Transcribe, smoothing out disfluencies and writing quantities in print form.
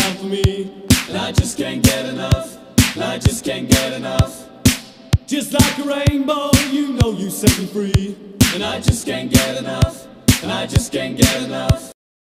down for me, and I just can't get enough, and I just can't get enough. Just like a rainbow, you know you set me free, and I just can't get enough, and I just can't get enough.